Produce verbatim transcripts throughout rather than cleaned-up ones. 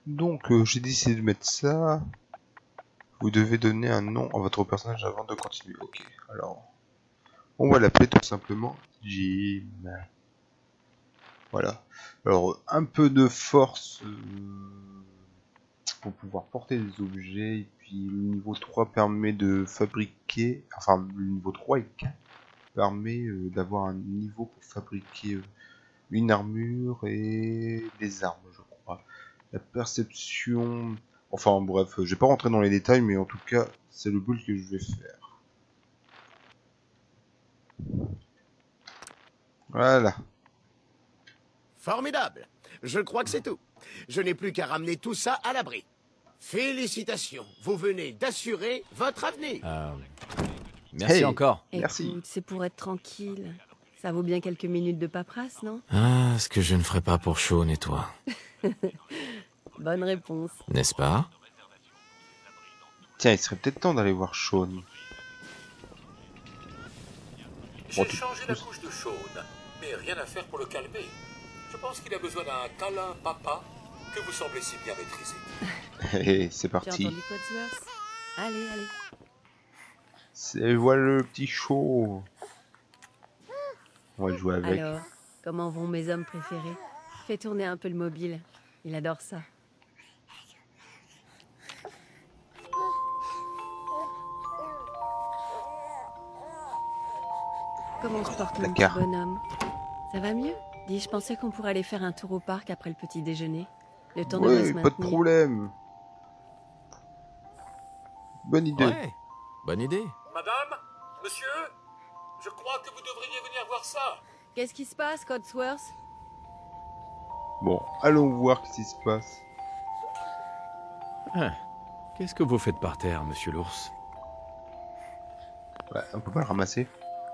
Donc euh, j'ai décidé de mettre ça. Vous devez donner un nom à votre personnage avant de continuer. Ok, alors on va l'appeler tout simplement Jim. Voilà. Alors un peu de force euh, pour pouvoir porter des objets. Et puis le niveau trois permet de fabriquer. Enfin le niveau trois il permet euh, d'avoir un niveau pour fabriquer euh, une armure et des armes, je crois. La perception... Enfin bref, je vais pas rentrer dans les détails, mais en tout cas, c'est le build que je vais faire. Voilà. Formidable. Je crois que c'est tout. Je n'ai plus qu'à ramener tout ça à l'abri. Félicitations. Vous venez d'assurer votre avenir. Euh, merci Hey. encore. Merci. Écoute, c'est pour être tranquille. Ça vaut bien quelques minutes de paperasse, non? Ah, ce que je ne ferais pas pour Sean et toi. Bonne réponse. N'est-ce pas? Tiens, il serait peut-être temps d'aller voir Sean. J'ai Bon, tout- changé la couche de Sean, mais rien à faire pour le calmer. Je pense qu'il a besoin d'un câlin papa que vous semblez si bien maîtriser. Et c'est Tu as parti. entendu Codsworth? Allez, allez. C'est voilà le petit show. On va jouer avec. Alors, comment vont mes hommes préférés? Fais tourner un peu le mobile. Il adore ça. Comment se porte mon petit Placard. bonhomme? Ça va mieux? Dis, je pensais qu'on pourrait aller faire un tour au parc après le petit déjeuner. Le temps devrait se Oui, maintenir. pas de problème. Bonne idée. Ouais, bonne idée. Madame, monsieur, je crois que vous devriez venir voir ça. Qu'est-ce qui se passe, Codsworth? Bon, allons voir ce qui se passe. Ah, qu'est-ce que vous faites par terre, monsieur l'ours? Ouais, on peut pas le ramasser.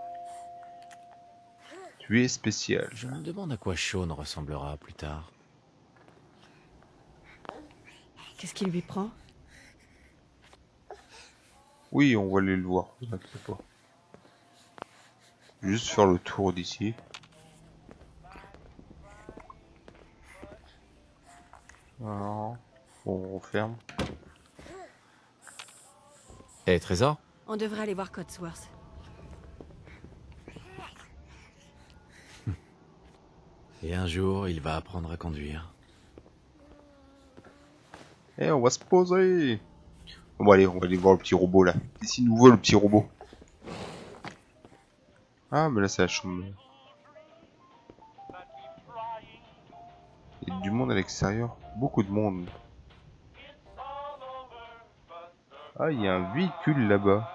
Tu es spécial. Je me demande à quoi Sean ressemblera plus tard. Qu'est-ce qui lui prend? Oui, on va aller le voir, ne t'inquiète pas. Juste faire le tour d'ici. Alors, on referme. Eh, Trésor? On devrait aller voir Codsworth. Et un jour, il va apprendre à conduire. Eh, on va se poser. Bon, allez, on va aller voir le petit robot là. Ici, nous voit le petit robot. Ah, mais là, c'est la chambre. Il y a du monde à l'extérieur. Beaucoup de monde. Ah, il y a un véhicule là-bas.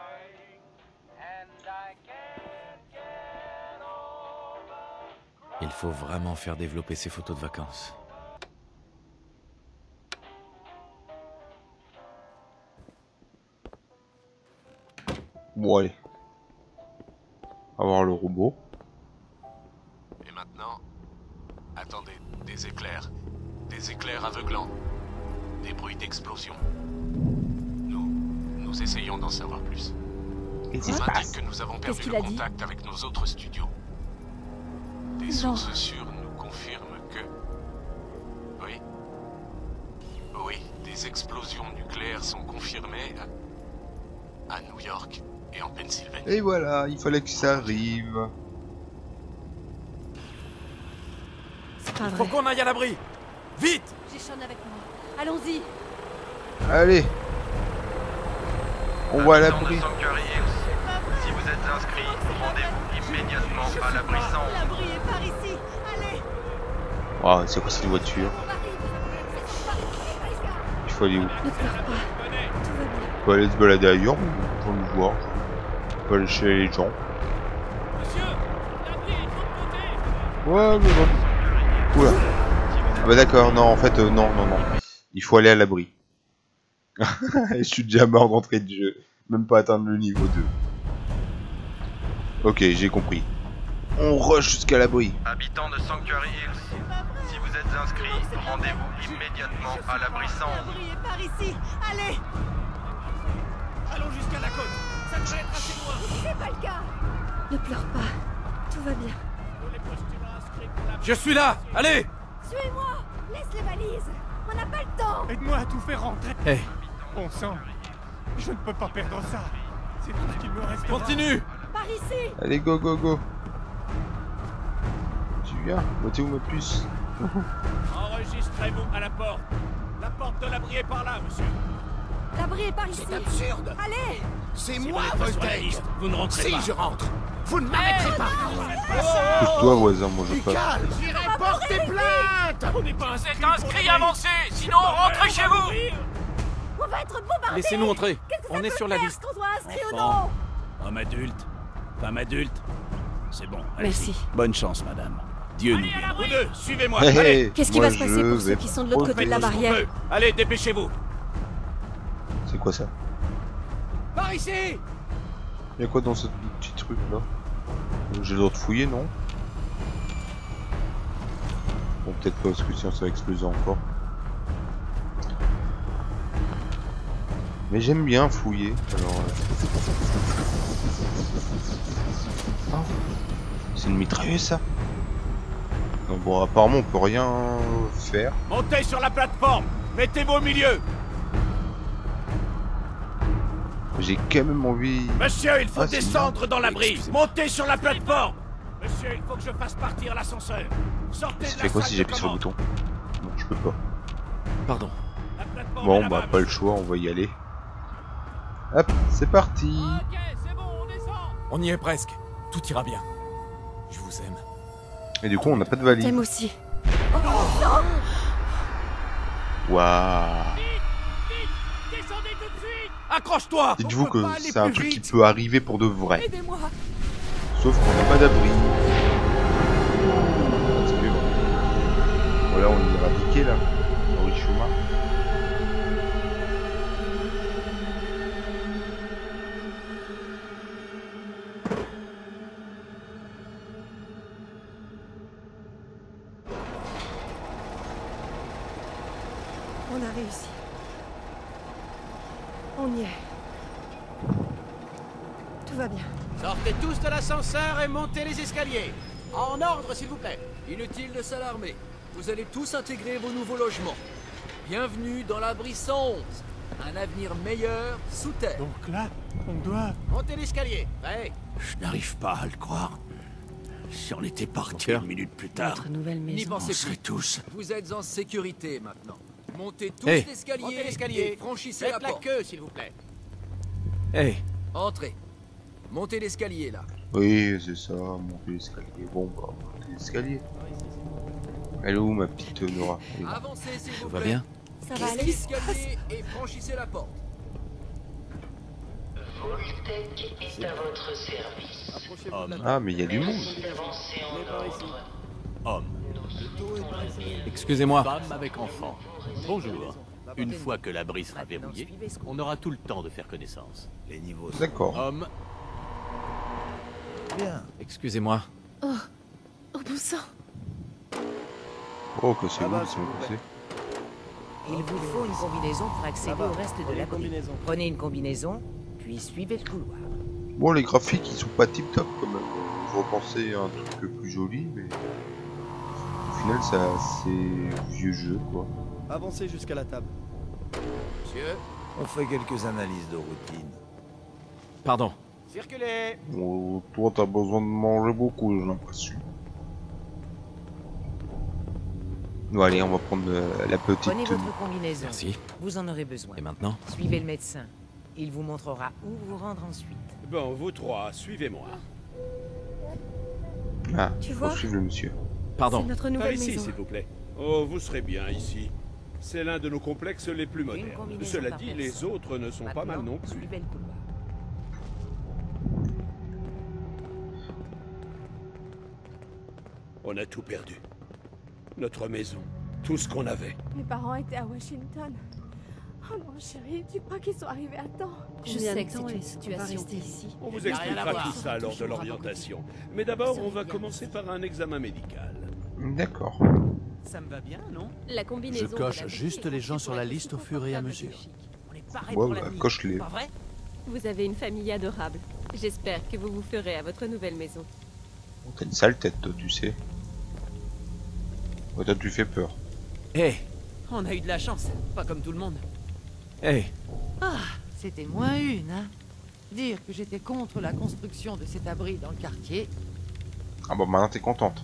Il faut vraiment faire développer ses photos de vacances. Bon, allez. On va voir le robot. Et maintenant, attendez, des éclairs. Des éclairs aveuglants. Des bruits d'explosion. Nous, nous essayons d'en savoir plus. Qu'est-ce qui On se m'indique passe? que nous avons Qu'est-ce perdu qu'il le a dit? contact avec nos autres studios. Des Non. sources sûres nous confirment que... Oui. Oui, des explosions nucléaires sont confirmées à, à New York et en Pennsylvanie. Et voilà, il fallait que ça arrive. C'est pas Faut vrai. qu'on aille à l'abri! Vite! J'ai Sean avec moi. Allons-y. Allez. On va à Habitants l'abri. de Sanctuary Hills, si vous êtes inscrits, rendez-vous immédiatement à l'abri cent onze. L'abri est par ici. Allez. Waouh, c'est quoi cette voiture? Il faut aller où? Ne pleure pas. Tout va bien. On peut aller se balader ailleurs, pour nous voir. On peut aller chez les gens. Ouais, mais bon. Oula. Ah bah d'accord, non, en fait, euh, non, non, non. Il faut aller à l'abri. Je suis déjà mort d'entrée de jeu. Même pas atteindre le niveau deux. Ok, j'ai compris. On rush jusqu'à l'abri. Habitants de Sanctuary Hills, si vous êtes inscrits, rendez-vous immédiatement à l'abri cent onze. L'abri est par ici. Allez. Allons jusqu'à la côte. Ça devrait être assez loin. C'est pas le cas. Ne pleure pas. Tout va bien. Je suis là! Allez! Suivez-moi. Laisse les valises. On n'a pas le temps. Aide-moi à tout faire rentrer. Hé, Bon sang, je ne peux pas perdre ça. C'est tout ce qu'il me reste. continue! Par ici. Allez, go, go, go. Tu viens? Bah, t'es où ma puce? Enregistrez-vous à la porte. La porte de l'abri est par là, monsieur. L'abri est par ici. C'est absurde. Allez. C'est Si moi, vous n'êtes pas sur la Voltec. liste, vous ne rentrez Si pas. je rentre, vous ne m'arrêterez pas. Pousse-toi, voisin, moi je Du passe. calme. J'irai porter plainte. On n'est pas inscrit. C'est inscrit, avancez, sinon rentrez chez vous. On va être bombardés. Laissez-nous entrer. Qu'est-ce que ça On est peut sur la faire, liste. qu'on soit inscrit ou Enfant. non? Homme adulte, femme adulte. C'est bon. allez-y. Merci. Bonne chance, madame. Dieu nous guide. Vous deux, suivez-moi. Hé, Allez. hé, Qu'est-ce qui moi, va se passer je pour ceux vais qui sont de l'autre côté de la protéger. barrière? Allez, dépêchez-vous. C'est quoi ça? Par ici. Y'a quoi dans ce petit truc là? J'ai le droit de fouiller, non? Bon, peut-être pas, parce que sinon ça va exploser encore. Mais j'aime bien fouiller, alors... euh... Oh. C'est une mitrailleuse ça? Non, bon, apparemment on peut rien faire. Montez sur la plateforme. Mettez-vous au milieu. J'ai quand même envie... Monsieur, il faut Ah, c'est descendre dans l'abri. Excusez-moi. Montez sur la plateforme. Monsieur, il faut que je fasse partir l'ascenseur. Sortez Ça de fait la quoi salle si de j'appuie sur le commande. bouton? Non, je peux pas. Pardon. La plateforme est Bon, là-bas, bah pas le monsieur. choix, on va y aller. Hop, c'est parti. Ok, c'est bon, on descend. On y est presque. Tout ira bien. Je vous aime. Et du coup, on n'a pas de valise. T'aimes aussi. Waouh. Descendez tout de suite. Accroche-toi. Dites-vous On peut que pas aller c'est un plus truc qui vite. peut arriver pour de vrai. Aidez-moi. Sauf qu'on n'a pas d'abri. Parce que... Voilà, on est éradiqué là. Henri Schumacher. On a réussi. On y est. Tout va bien. Sortez tous de l'ascenseur et montez les escaliers. En ordre, s'il vous plaît. Inutile de s'alarmer. Vous allez tous intégrer vos nouveaux logements. Bienvenue dans l'abri cent onze. Un avenir meilleur sous terre. Donc là, on doit... Montez l'escalier. Prêt? Je n'arrive pas à le croire. Si on était parti cœur. une minute plus tard, Notre nouvelle N'y maison. on pensez serait plus. tous... Vous êtes en sécurité maintenant. Montez tous Hey. l'escalier Montez l'escalier. et franchissez Faites la la porte. queue, s'il vous plaît. Hey, Entrez. Montez l'escalier là. Oui, c'est ça, monter l'escalier. Bon, bah, monter l'escalier. Elle est où ma petite Nora? Elle est là. Avancez s'il vous tout va plaît. bien? Ça va Montez aller. l'escalier et franchissez la porte. Voltec est à votre service. Ah, mais il y a du monde. Merci d'avancer en ordre. Homme, Excusez-moi. femme avec enfant. Bonjour. Une fois que l'abri sera verrouillé, on aura tout le temps de faire connaissance. Les niveaux... D'accord. Homme, Bien. Excusez-moi. Oh bon sang. Oh, que c'est Ah vous bah, qui sont passés. Il vous faut une combinaison pour accéder au reste de l'abri. Prenez une combinaison, puis suivez le couloir. Bon, les graphiques ils sont pas tip top quand même. Je repensais à un truc plus joli, mais au final, ça c'est vieux jeu quoi. Avancez jusqu'à la table. Monsieur, On fait quelques analyses de routine. Pardon. circulez. Bon, toi, t'as besoin de manger beaucoup, j'ai l'impression. Bon, allez, on va prendre euh, la petite. Prenez votre combinaison. Merci. Vous en aurez besoin. Et maintenant? Suivez le médecin. Il vous montrera où vous rendre ensuite. Bon, vous trois, suivez-moi. Ah, Tu faut vois suivre le monsieur. Pardon. C'est notre Par nouvelle ici, maison. s'il vous plaît. Oh, vous serez bien ici. C'est l'un de nos complexes les plus Une modernes. combinaison Cela par dit, personne. les autres ne sont pas mal Maintenant, non plus. Suivez le couloir. On a tout perdu. Notre maison, tout ce qu'on avait. Mes parents étaient à Washington. Oh non, chérie, dis pas qu'ils sont arrivés à temps. Je Combien sais de que c'est temps une est-ce qu'on va situation rester ici. On vous Y a rien à expliquera voir. tout ça lors de l'orientation. Mais d'abord, on va commencer par un examen médical. D'accord. ça me va bien, non? La combinaison. Je coche juste les gens sur la liste au fur et à mesure. On est pareil Ouais, pour bah, l'avenir. coche-les. Pas vrai? Vous avez une famille adorable. J'espère que vous vous ferez à votre nouvelle maison. T'as une sale tête, toi, tu sais. Ouais, toi, tu fais peur. Hé, On a eu de la chance, pas comme tout le monde. hé, Ah, c'était moins une, hein. Dire que j'étais contre la construction de cet abri dans le quartier. Ah bon, maintenant t'es contente.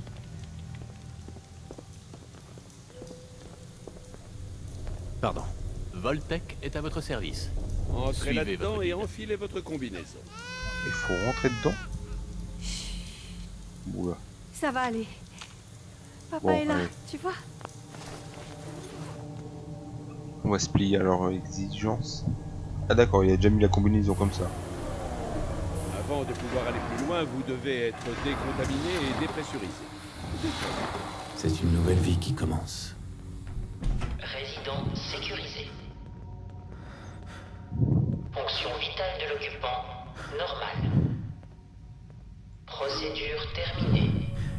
pardon. Voltec est à votre service. Entrez Suivez là-dedans votre et guide. enfilez votre combinaison. Il faut rentrer dedans. Oula. Ça va aller. Papa Bon, est là, allez. tu vois. On va se plier à leur exigence. Ah d'accord, il a déjà mis la combinaison comme ça. Avant de pouvoir aller plus loin, vous devez être décontaminé et dépressurisé. C'est une nouvelle vie qui commence. Résident sécurisé. Fonction vitale de l'occupant, normale. Procédure terminée.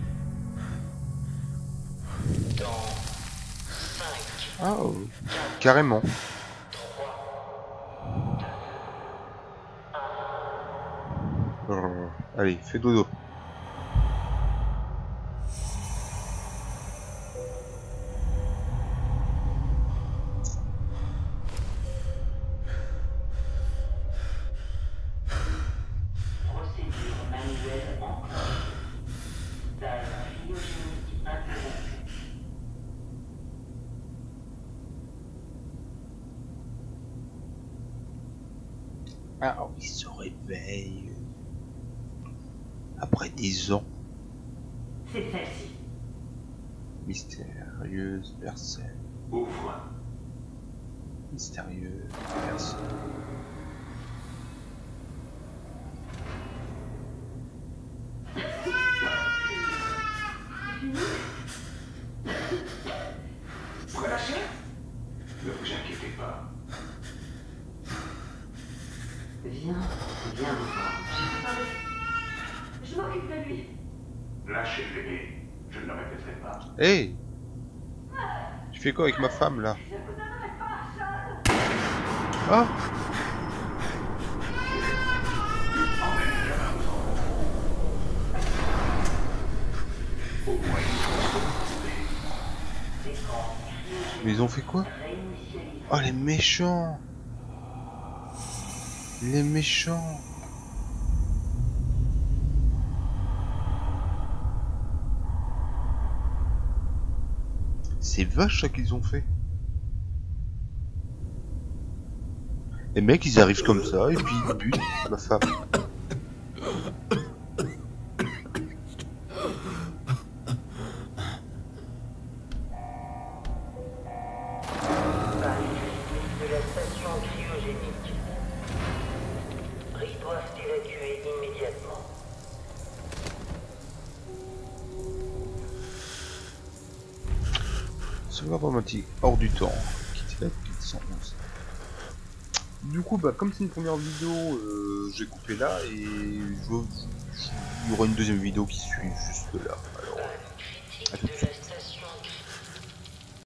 Dans cinq. Ah, oh, carrément. Euh, allez, fais dodo. Procédure manuelle enclenchée. Stade physiogénique interrompu. Alors, il se réveille. Après dix ans. C'est celle-ci. Mystérieuse personne. Ouvre. Mystérieuse personne. Relâchez. Ne vous inquiétez pas. Viens, viens. Je m'occupe de lui. Lâchez le bébé. Je ne le répéterai pas. Hey, tu fais quoi avec ma femme là? Ah, mais ils ont fait quoi? Oh les méchants. Les méchants. C'est vache ça qu'ils ont fait. Les mecs ils arrivent comme ça et puis ils butent ma femme. De la station cryogénique. Ils doivent évacuer immédiatement. Sauvegarde dramatique hors du temps. Quitter la petite cent onze. Du coup, bah, comme c'est une première vidéo, euh, j'ai coupé là et je, je, il y aura une deuxième vidéo qui suit juste là. Alors, à tout de suite.